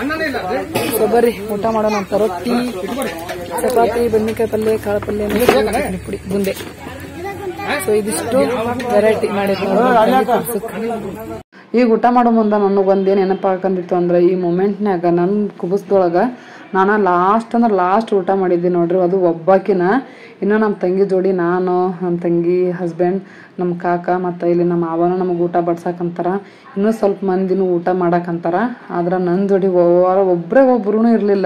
ಸೊ ಬರ್ರಿ ಊಟ ಮಾಡೋಣ ಅಂತ. ರೊಟ್ಟಿ, ಚಪಾತಿ, ಬದ್ನಿಕಾಯಿ ಪಲ್ಯ, ಕಾಳು ಪಲ್ಯ, ಪುಡಿ, ಬುಂದೆ. ಸೊ ಇದಿಷ್ಟು ವೆರೈಟಿ ಮಾಡಿದ್ರು. ಈಗ ಊಟ ಮಾಡೋ ಮುಂದೆ ನನಗೊಂದೇನು ನೆನಪಾಕಂದಿತ್ತು ಅಂದ್ರೆ, ಈ ಮೂಮೆಂಟ್ನಾಗ ನನ್ನ ಕುಬಸ್ದೊಳಗೆ ನಾನು ಲಾಸ್ಟ್ ಊಟ ಮಾಡಿದ್ದೆ ನೋಡ್ರಿ. ಅದು ಒಬ್ಬಾಕಿನ. ಇನ್ನು ನಮ್ಮ ತಂಗಿ ಜೋಡಿ ನಾನು, ನಮ್ಮ ತಂಗಿ ಹಸ್ಬೆಂಡ್, ನಮ್ಮ ಕಾಕ ಮತ್ತು ಇಲ್ಲಿ ನಮ್ಮ ಮಾವನು ನಮಗೆ ಊಟ ಬಡ್ಸಕ್ಕಂತಾರ. ಇನ್ನೂ ಸ್ವಲ್ಪ ಮಂದಿನೂ ಊಟ ಮಾಡಕ್ಕಂತಾರ. ಆದ್ರೆ ನನ್ನ ಜೋಡಿ ಒಬ್ಬರೂ ಇರಲಿಲ್ಲ.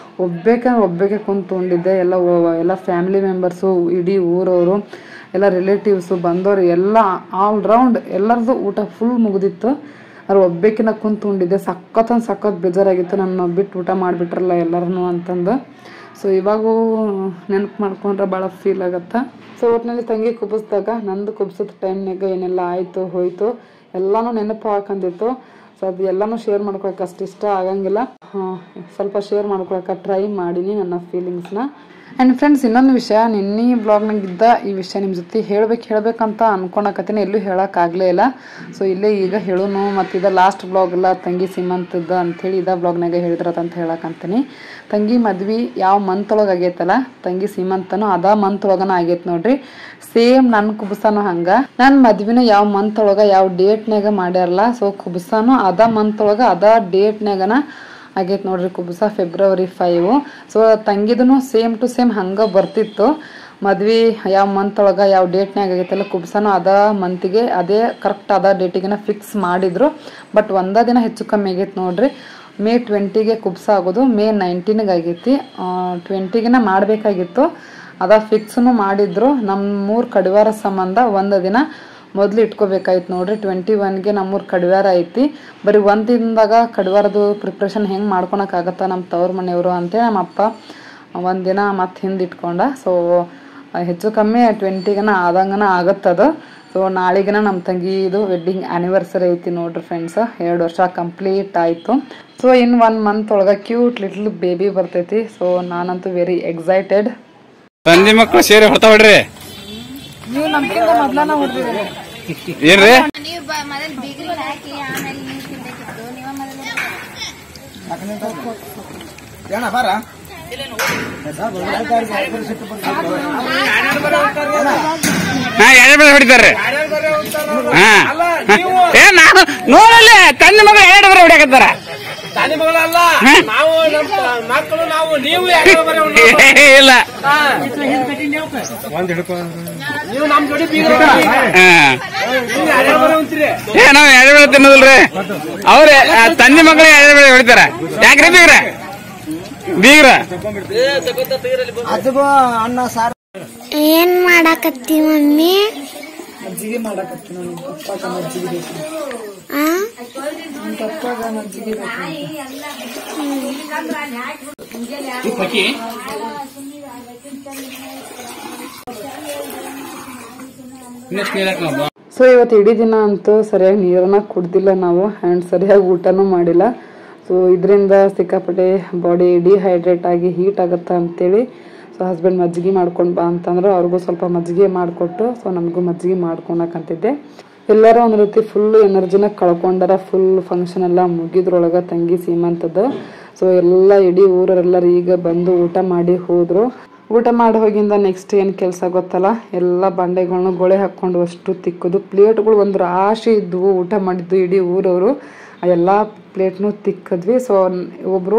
ಒಬ್ಬೇಕೆ ಕುಂತ್ಕೊಂಡಿದ್ದೆ. ಎಲ್ಲ ಫ್ಯಾಮಿಲಿ ಮೆಂಬರ್ಸು, ಇಡೀ ಊರವರು, ಎಲ್ಲ ರಿಲೇಟಿವ್ಸು ಬಂದವರು ಎಲ್ಲ ಆಲ್ ರೌಂಡ್ ಎಲ್ಲರದು ಊಟ ಫುಲ್ ಮುಗಿದಿತ್ತು. ಅವ್ರು ಒಬ್ಬೇಕಿನ ಕುಂತ್ಕೊಂಡಿದ್ದೆ. ಸಖತ್ ಬೇಜಾರಾಗಿತ್ತು, ನನ್ನ ಬಿಟ್ಟು ಊಟ ಮಾಡಿಬಿಟ್ರಲ್ಲ ಎಲ್ಲರೂ ಅಂತಂದು. ಸೊ ಇವಾಗೂ ನೆನಪು ಮಾಡ್ಕೊಂಡ್ರೆ ಭಾಳ ಫೀಲ್ ಆಗತ್ತೆ. ಸೊ ಒಟ್ಟಿನಲ್ಲಿ ತಂಗಿ ಕುಬ್ಬಿಸ್ದಾಗ ನಂದು ಕುಬ್ಸೋದು ಟೈಮ್ನಾಗ ಏನೆಲ್ಲ ಆಯಿತು ಹೋಯ್ತು ಎಲ್ಲನೂ ನೆನಪು ಹಾಕಂದಿತ್ತು. ಸೊ ಅದು ಎಲ್ಲನೂ ಶೇರ್ ಮಾಡ್ಕೊಳಕ್ಕೆ ಅಷ್ಟು ಇಷ್ಟ ಆಗಂಗಿಲ್ಲ. ಸ್ವಲ್ಪ ಶೇರ್ ಮಾಡ್ಕೊಳಕ್ಕೆ ಟ್ರೈ ಮಾಡೀನಿ ನನ್ನ ಫೀಲಿಂಗ್ಸ್ನ. ಆ್ಯಂಡ್ ಫ್ರೆಂಡ್ಸ್, ಇನ್ನೊಂದು ವಿಷಯ, ನಿನ್ನೆ ಬ್ಲಾಗ್ನಾಗಿದ್ದ ಈ ವಿಷಯ ನಿಮ್ಮ ಜೊತೆ ಹೇಳ್ಬೇಕಂತ ಅನ್ಕೊಳಕತ್ತೀನಿ, ಎಲ್ಲೂ ಹೇಳೋಕ್ಕಾಗಲೇ ಇಲ್ಲ. ಸೊ ಇಲ್ಲೇ ಈಗ ಹೇಳೋನು. ಮತ್ತು ಇದು ಲಾಸ್ಟ್ ಬ್ಲಾಗ್ ಇಲ್ಲ ತಂಗಿ ಸೀಮಂತದ್ದು ಅಂಥೇಳಿ ಇದ ಬ್ಲಾಗ್ನಾಗ ಹೇಳಿದ್ರದಂತ ಹೇಳಕ್ಕಂತೀನಿ. ತಂಗಿ ಮದ್ವೆ ಯಾವ ಮಂತ್ ಒಳಗೆ ಆಗೈತಲ್ಲ, ತಂಗಿ ಸೀಮಂತನೂ ಅದ ಮಂತ್ ಒಳಗನ ಆಗೈತೆ ನೋಡ್ರಿ. ಸೇಮ್ ನನ್ನ ಕುಬಸಾನು ಹಂಗೆ. ನನ್ನ ಮದ್ವೆನೂ ಯಾವ ಮಂತ್ ಒಳಗೆ ಯಾವ ಡೇಟ್ನಾಗ ಮಾಡ್ಯಾರಲ್ಲ, ಸೊ ಕುಬಸಾನು ಅದ ಮಂತ್ ಒಳಗೆ ಅದ ಡೇಟ್ನಾಗನ ಆಗೈತೆ ನೋಡ್ರಿ. ಕುಬಸ February 5. ಸೊ ತಂಗಿದೂ ಸೇಮ್ ಟು ಸೇಮ್ ಹಂಗೆ ಬರ್ತಿತ್ತು. ಮದ್ವೆ ಯಾವ ಮಂತ್ ಒಳಗೆ ಯಾವ ಡೇಟ್ನಾಗ ಆಗೈತಲ್ಲ, ಕುಬಸಾನು ಅದ ಮಂತಿಗೆ ಅದೇ ಕರೆಕ್ಟ್ ಅದ ಡೇಟಿಗೆನ ಫಿಕ್ಸ್ ಮಾಡಿದ್ರು. ಬಟ್ ಒಂದೇ ದಿನ ಹೆಚ್ಚು ಕಮ್ಮಿ ಆಗೈತೆ ನೋಡ್ರಿ. May 20ಗೆ ಕುಬಸ ಆಗೋದು, May 19ಗೆ ಆಗೈತಿ. 20ಗೆನ ಮಾಡಬೇಕಾಗಿತ್ತು, ಅದ ಫಿಕ್ಸ್ನು ಮಾಡಿದ್ರು. ನಮ್ಮೂರು ಕಡಿವಾರ ಸಂಬಂಧ ಒಂದು ದಿನ ಮೊದಲು ಇಟ್ಕೋಬೇಕಾಯ್ತು ನೋಡ್ರಿ. 21ಗೆ ನಮ್ಮೂರು ಕಡಿವಾರ ಐತಿ. ಬರೀ ಒಂದು ದಿನದಾಗ ಕಡಿವಾರದು ಪ್ರಿಪ್ರೇಷನ್ ಹೆಂಗೆ ಮಾಡ್ಕೊಳಕ್ಕಾಗತ್ತ ನಮ್ಮ ತವ್ರ ಮನೆಯವರು ಅಂತೇಳಿ ನಮ್ಮ ಅಪ್ಪ ಒಂದಿನ ಮತ್ತೆ ಹಿಂದೆ ಇಟ್ಕೊಂಡ. ಸೊ ಹೆಚ್ಚು ಕಮ್ಮಿ 20ಗೆನ ಆದಂಗನ ಆಗತ್ತದು. ಸೊ ನಾಳೆಗಿನ ನಮ್ಮ ತಂಗಿದು ವೆಡ್ಡಿಂಗ್ ಆ್ಯನಿವರ್ಸರಿ ಐತಿ ನೋಡ್ರಿ ಫ್ರೆಂಡ್ಸ್. 2 ವರ್ಷ ಕಂಪ್ಲೀಟ್ ಆಯಿತು. ಸೊ ಇನ್ 1 ಮಂತ್ ಒಳಗೆ ಕ್ಯೂಟ್ ಲಿಟ್ಲ್ ಬೇಬಿ ಬರ್ತೈತಿ. ಸೊ ನಾನಂತೂ ವೆರಿ ಎಕ್ಸೈಟೆಡ್. ತಂದಿ ಮಕ್ಕಳು ಸೇರಿ ಹೊಡ್ತಾ ಬಿಡ್ರಿ. ನೀವು ನಮ್ಗಿಂತ ಮೊದ್ಲನ ಹೊಡ್ದಿರಿ ಏನ್ರಿ? ಹೊಡಿತಾರ್ರಿ. ನಾನು ನೋಡಲ್ಲಿ ತಂದೆ ಮಗಳು 2 ಬರ ಹೊಡ್ಯಾಕತ್ತಾರ. ಇಲ್ಲ ನಾವ್ ಎಡೆಬೇಳೆ ತಿನ್ನೋದಿಲ್ರಿ ಅವ್ರೆ ತಂದೆ ಮಕ್ಕಳಿಗೆ ಎಡೆಬೇಳೆ ಹೊಡಿತಾರ ಯಾಕ್ರಿ ಬೀಗ್ರ ಏನ್ ಮಾಡಾಕತ್ತಿ ಮಮ್ಮಿ? ಮಜ್ಜಿಗೆ ಮಾಡಾಕತ್ತಿ ನಾನು ಪಪ್ಪಾಗ ಮಜ್ಜಿಗೆ ಬೇಕು. ಪಪ್ಪಾಗ ಮಜ್ಜಿಗೆ ಬೇಕು. ಸೊ ಇವತ್ತು ಇಡೀ ದಿನ ಅಂತೂ ಸರಿಯಾಗಿ ನೀರನ್ನ ಕುಡ್ದಿಲ್ಲ ನಾವು ಆ್ಯಂಡ್ ಸರಿಯಾಗಿ ಊಟನೂ ಮಾಡಿಲ್ಲ. ಸೊ ಇದರಿಂದ ಸಿಕ್ಕಾಪಟ್ಟೆ ಬಾಡಿ ಡಿಹೈಡ್ರೇಟ್ ಆಗಿ ಹೀಟ್ ಆಗುತ್ತಾ ಅಂತೇಳಿ ಸೊ ಹಸ್ಬೆಂಡ್ ಮಜ್ಜಿಗೆ ಮಾಡ್ಕೊಂಡು ಬಾ ಅಂತಂದ್ರೆ ಅವ್ರಿಗೂ ಸ್ವಲ್ಪ ಮಜ್ಜಿಗೆ ಮಾಡಿಕೊಟ್ಟು ಸೊ ನಮಗೂ ಮಜ್ಜಿಗೆ ಮಾಡ್ಕೊಳಕಂತಿದ್ದೆ. ಎಲ್ಲರೂ ಒಂದು ರೀತಿ ಫುಲ್ ಎನರ್ಜಿನ ಕಳ್ಕೊಂಡಾರ. ಫುಲ್ ಫಂಕ್ಷನ್ ಎಲ್ಲ ಮುಗಿದ್ರೊಳಗೆ ತಂಗಿ ಸೀಮಂತದ್ದು. ಸೊ ಎಲ್ಲ ಇಡೀ ಊರರೆಲ್ಲರೂ ಈಗ ಬಂದು ಊಟ ಮಾಡಿ ಹೋದ್ರು. ಊಟ ಮಾಡಿ ಹೋಗಿಂದ ನೆಕ್ಸ್ಟ್ ಏನು ಕೆಲಸ ಗೊತ್ತಲ್ಲ, ಎಲ್ಲ ಬಂಡೆಗಳನ್ನ ಗೊಳೆ ಹಾಕ್ಕೊಂಡು ಅಷ್ಟು ತಿಕ್ಕೋದು. ಪ್ಲೇಟ್ಗಳು ಒಂದು ರಾಶಿ ಇದ್ವು ಊಟ ಮಾಡಿದ್ದು ಇಡೀ ಊರವರು. ಎಲ್ಲ ಪ್ಲೇಟ್ನು ತಿಕ್ಕದ್ವಿ. ಸೊ ಒಬ್ಬರು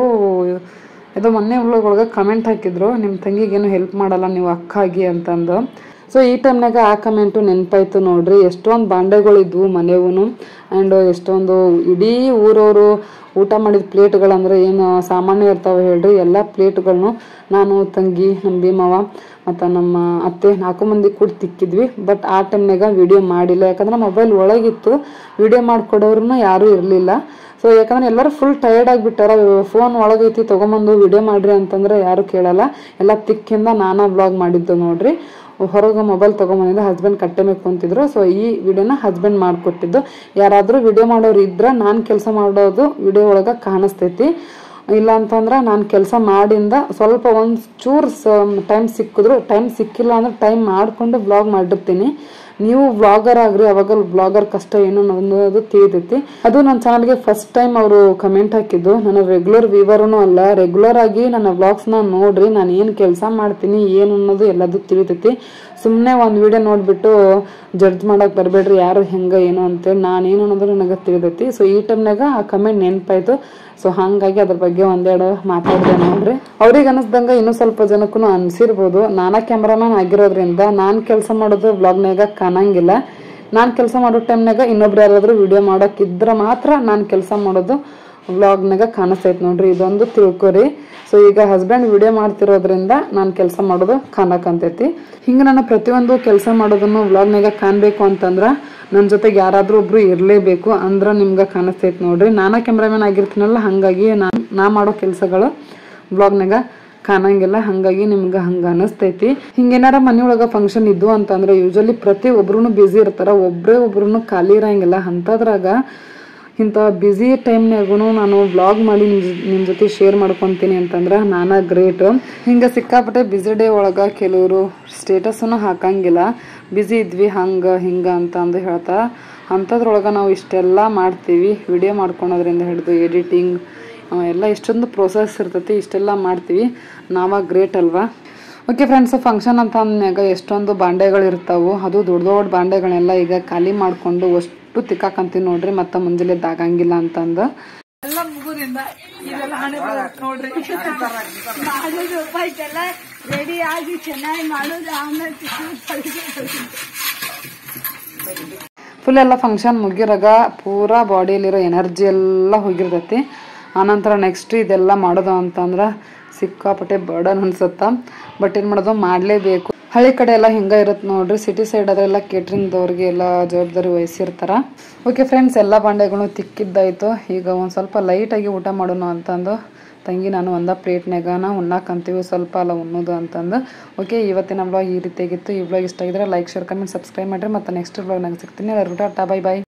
ಇದು ಮೊನ್ನೆ ಒಳಗೆ ಕಮೆಂಟ್ ಹಾಕಿದ್ರು, ನಿಮ್ಮ ತಂಗಿಗೇನು ಹೆಲ್ಪ್ ಮಾಡಲ್ಲ ನೀವು ಅಕ್ಕಾಗಿ ಅಂತಂದು. ಸೊ ಈ ಟೈಮ್ನಾಗ ಆ ಕಮೆಂಟು ನೆನಪಾಯ್ತು ನೋಡ್ರಿ. ಎಷ್ಟೊಂದು ಬಾಂಡೆಗಳಿದ್ವು ಮನೆಗೂ ಆ್ಯಂಡ್ ಎಷ್ಟೊಂದು ಇಡೀ ಊರವರು ಊಟ ಮಾಡಿದ ಪ್ಲೇಟ್ಗಳಂದ್ರೆ ಏನು ಸಾಮಾನ್ಯ ಇರ್ತಾವೆ ಹೇಳ್ರಿ. ಎಲ್ಲ ಪ್ಲೇಟ್ಗಳನ್ನು ನಾನು, ತಂಗಿ, ನಮ್ಮ ಭೀಮವ್ವ ಮತ್ತು ನಮ್ಮ ಅತ್ತೆ 4 ಮಂದಿ ಕೂಡ ತಿಕ್ಕಿದ್ವಿ. ಬಟ್ ಆ ಟೈಮ್ನಾಗ ವಿಡಿಯೋ ಮಾಡಿಲ್ಲ, ಯಾಕಂದ್ರೆ ಮೊಬೈಲ್ ಒಳಗಿತ್ತು. ವಿಡಿಯೋ ಮಾಡಿಕೊಡೋರು ಯಾರೂ ಇರಲಿಲ್ಲ. ಸೊ ಯಾಕಂದ್ರೆ ಎಲ್ಲರೂ ಫುಲ್ ಟಯರ್ಡ್ ಆಗಿಬಿಟ್ಟಾರ. ಫೋನ್ ಒಳಗೈತಿ ತೊಗೊಂಬಂದು ವಿಡಿಯೋ ಮಾಡ್ರಿ ಅಂತಂದ್ರೆ ಯಾರು ಕೇಳಲ್ಲ. ಎಲ್ಲ ತಿಕ್ಕಿಂದ ನಾನಾ ವ್ಲಾಗ್ ಮಾಡಿದ್ದು ನೋಡ್ರಿ. ಹೊರಗೆ ಮೊಬೈಲ್ ತೊಗೊಂಬಂದಿದ್ದೆ, ಹಸ್ಬೆಂಡ್ ಕಟ್ಟೆ ಮೇಲೆ ಕುಂತಿದ್ರು. ಸೊ ಈ ವಿಡಿಯೋನ ಹಸ್ಬೆಂಡ್ ಮಾಡಿಕೊಟ್ಟಿದ್ದು. ಯಾರಾದರೂ ವಿಡಿಯೋ ಮಾಡೋರು ಇದ್ರೆ ನಾನು ಕೆಲಸ ಮಾಡೋದು ವಿಡಿಯೋ ಒಳಗೆ ಕಾಣಿಸ್ತೈತಿ. ಇಲ್ಲ ಅಂತಂದ್ರೆ ನಾನು ಕೆಲಸ ಮಾಡಿಂದ ಸ್ವಲ್ಪ ಒಂದು ಚೂರು ಟೈಮ್ ಸಿಕ್ಕಿದ್ರು, ಟೈಮ್ ಸಿಕ್ಕಿಲ್ಲ ಅಂದ್ರೆ ಟೈಮ್ ಮಾಡಿಕೊಂಡು ವ್ಲಾಗ್ ಮಾಡಿರ್ತೀನಿ. ನೀವು ವ್ಲಾಗರ್ ಆಗ್ರಿ, ಅವಾಗ ವ್ಲಾಗರ್ ಕಷ್ಟ ಏನು ಅನ್ನೋದು ತಿಳಿತೈತಿ. ಅದು ನನ್ನ ಚಾನಲ್ಗೆ ಫಸ್ಟ್ ಟೈಮ್ ಅವರು ಕಮೆಂಟ್ ಹಾಕಿದ್ದು. ನಾನು ರೆಗ್ಯುಲರ್ ವ್ಯೂವರ್ನು ಅಲ್ಲ, ರೆಗ್ಯುಲರ್ ಆಗಿ ನನ್ನ ವ್ಲಾಗ್ಸ್ನ ನೋಡ್ರಿ, ನಾನು ಏನು ಕೆಲಸ ಮಾಡ್ತೀನಿ ಏನು ಅನ್ನೋದು ಎಲ್ಲದು ತಿಳಿತೈತಿ. ಸುಮ್ಮನೆ ಒಂದು ವಿಡಿಯೋ ನೋಡಿಬಿಟ್ಟು ಜಡ್ಜ್ ಮಾಡೋಕೆ ಬರಬೇಡ್ರಿ ಯಾರು ಹೆಂಗೆ ಏನು ಅಂತೇಳಿ. ನಾನೇನು ಅನ್ನೋದು ನನಗೆ ತಿಳಿದೈತಿ. ಸೊ ಈ ಟೈಮ್ನಾಗ ಆ ಕಮೆಂಟ್ ನೆನಪಾಯ್ತು. ಸೊ ಹಾಗಾಗಿ ಅದ್ರ ಬಗ್ಗೆ ಒಂದೆರಡು ಮಾತಾಡಿದೆ ನೋಡ್ರಿ. ಅವ್ರಿಗೆ ಅನ್ನಿಸ್ದಂಗೆ ಇನ್ನೂ ಸ್ವಲ್ಪ ಜನಕ್ಕೂ ಅನ್ಸಿರ್ಬೋದು. ನಾನಾ ಕ್ಯಾಮ್ರಾಮನ್ ಆಗಿರೋದ್ರಿಂದ ನಾನು ಕೆಲಸ ಮಾಡೋದು ವ್ಲಾಗ್ನಾಗ ಕಾಣಂಗಿಲ್ಲ. ನಾನು ಕೆಲಸ ಮಾಡೋ ಟೈಮ್ನಾಗ ಇನ್ನೊಬ್ರು ಯಾರಾದರೂ ವಿಡಿಯೋ ಮಾಡೋಕ್ಕಿದ್ರೆ ಮಾತ್ರ ನಾನು ಕೆಲಸ ಮಾಡೋದು ವ್ಲಾಗ್ನಾಗ ಕಾಣಿಸ್ತೈತೆ ನೋಡ್ರಿ. ಇದೊಂದು ತಿಳ್ಕೊರಿ. ಸೊ ಈಗ ಹಸ್ಬೆಂಡ್ ವಿಡಿಯೋ ಮಾಡ್ತಿರೋದ್ರಿಂದ ನಾನು ಕೆಲಸ ಮಾಡೋದು ಕಾಣಕಂತೈತಿ. ಹಿಂಗೆ ನಾನು ಪ್ರತಿಯೊಂದು ಕೆಲಸ ಮಾಡೋದನ್ನು ವ್ಲಾಗ್ನಾಗ ಕಾಣಬೇಕು ಅಂತಂದ್ರೆ ನನ್ನ ಜೊತೆಗೆ ಯಾರಾದರೂ ಒಬ್ರು ಇರಲೇಬೇಕು, ಅಂದ್ರೆ ನಿಮ್ಗೆ ಕಾಣಿಸ್ತೈತಿ ನೋಡ್ರಿ. ನಾನಾ ಕ್ಯಾಮ್ರಾಮನ್ ಆಗಿರ್ತೀನಲ್ಲ, ಹಾಗಾಗಿ ನಾ ಮಾಡೋ ಕೆಲಸಗಳು ವ್ಲಾಗ್ನಾಗ ಕಾಣಂಗಿಲ್ಲ. ಹಾಗಾಗಿ ನಿಮ್ಗೆ ಹಂಗೆ ಅನಿಸ್ತೈತಿ. ಹಿಂಗೇನಾರ ಮನೆಯೊಳಗೆ ಫಂಕ್ಷನ್ ಇದ್ದು ಅಂತಂದ್ರೆ ಯೂಶಲಿ ಪ್ರತಿ ಒಬ್ರು ಬ್ಯುಸಿ ಇರ್ತಾರ, ಒಬ್ರು ಖಾಲಿ ಇರಂಗಿಲ್ಲ. ಅಂಥದ್ರಾಗ ಇಂಥ ಬ್ಯುಸಿ ಟೈಮ್ನಾಗೂ ನಾನು ವ್ಲಾಗ್ ಮಾಡಿ ನಿಮ್ಮ ಜೊತೆ ಶೇರ್ ಮಾಡ್ಕೊತೀನಿ ಅಂತಂದ್ರೆ ನಾನಾ ಗ್ರೇಟ್. ಹಿಂಗೆ ಸಿಕ್ಕಾಪಟ್ಟೆ ಬ್ಯುಸಿ ಡೇ ಒಳಗೆ ಕೆಲವರು ಸ್ಟೇಟಸ್ಸನ್ನು ಹಾಕಂಗಿಲ್ಲ, ಬ್ಯುಸಿ ಇದ್ವಿ ಹಂಗೆ ಹಿಂಗೆ ಅಂತ ಅಂದು ಹೇಳ್ತಾ. ಅಂಥದ್ರೊಳಗೆ ನಾವು ಇಷ್ಟೆಲ್ಲ ಮಾಡ್ತೀವಿ. ವಿಡಿಯೋ ಮಾಡ್ಕೊಳೋದ್ರಿಂದ ಹಿಡಿದು ಎಡಿಟಿಂಗ್ ಎಲ್ಲ ಇಷ್ಟೊಂದು ಪ್ರೋಸೆಸ್ ಇರ್ತೈತಿ. ಇಷ್ಟೆಲ್ಲ ಮಾಡ್ತೀವಿ, ನಾವ ಗ್ರೇಟ್ ಅಲ್ವಾ? ಓಕೆ ಫ್ರೆಂಡ್ಸ್, ಫಂಕ್ಷನ್ ಅಂತ ಅಂದ್ಮ್ಯಾಗ ಎಷ್ಟೊಂದು ಬಾಂಡೆಗಳಿರ್ತಾವೆ. ಅದು ದೊಡ್ಡ ದೊಡ್ಡ ಬಾಂಡೆಗಳನ್ನೆಲ್ಲ ಈಗ ಖಾಲಿ ಮಾಡಿಕೊಂಡು ಅಷ್ಟು ತಿಕ್ಕಾಕಂತೀವಿ ನೋಡ್ರಿ. ಮತ್ತೆ ಮುಂಜಾನೆ ಆಗಂಗಿಲ್ಲ ಅಂತಂದು ಎಲ್ಲ ಮುಗುದಿಂದ ಇದೆಲ್ಲ ಹಣೆ ನೋಡ್ರಿ. ರೆಡಿ ಆಗಿ ಚೆನ್ನಾಗಿ ಮಾಡೋದು, ಆಮೇಲೆ ಫುಲ್ ಎಲ್ಲ ಫಂಕ್ಷನ್ ಮುಗಿರಾಗ ಪೂರಾ ಬಾಡಿಯಲ್ಲಿರೋ ಎನರ್ಜಿ ಎಲ್ಲ ಹೋಗಿರ್ತೈತಿ. ಆನಂತರ ನೆಕ್ಸ್ಟ್ ಇದೆಲ್ಲ ಮಾಡೋದು ಅಂತಂದ್ರೆ ಸಿಕ್ಕಾಪಟ್ಟೆ ಬರ್ಡನ್ ಅನ್ಸುತ್ತಾ. ಬಟ್ ಏನು ಮಾಡೋದು, ಮಾಡಲೇಬೇಕು. ಹಳ್ಳಿ ಕಡೆ ಎಲ್ಲ ಹಿಂಗೆ ಇರುತ್ತೆ ನೋಡ್ರಿ. ಸಿಟಿ ಸೈಡ್ ಅದೆಲ್ಲ ಕೇಟ್ರಿಂಗ್ದವ್ರಿಗೆ ಎಲ್ಲ ಜವಾಬ್ದಾರಿ ವಹಿಸಿರ್ತಾರ. ಓಕೆ ಫ್ರೆಂಡ್ಸ್, ಎಲ್ಲ ಬಾಂಡೆಗಳು ತಿಕ್ಕಿದ್ದಾಯ್ತು. ಈಗ ಒಂದು ಸ್ವಲ್ಪ ಲೈಟಾಗಿ ಊಟ ಮಾಡೋಣ ಅಂತಂದು ತಂಗಿ ನಾನು ಒಂದ ಪ್ಲೇಟ್ನಾಗ ಉಣ್ಣಾಕಂತೀವಿ, ಸ್ವಲ್ಪ ಅಲ್ಲ ಉಣ್ಣೋದು ಅಂತಂದು. ಓಕೆ, ಇವತ್ತಿನ ವ್ಲಾಗ್ ಈ ರೀತಿಯಾಗಿತ್ತು. ಈ ವ್ಲಾಗ್ ಇಷ್ಟ ಆಗಿದ್ರೆ ಲೈಕ್, ಶೇರ್, ಕಮೆಂಟ್, ಸಬ್ಸ್ಕ್ರೈಬ್ ಮಾಡಿರಿ. ಮತ್ತು ನೆಕ್ಸ್ಟ್ ವ್ಲಾಗ್ನಾಗ ಸಿಗ್ತೀನಿ. ಟಾಟಾ, ಬೈ ಬಾಯ್.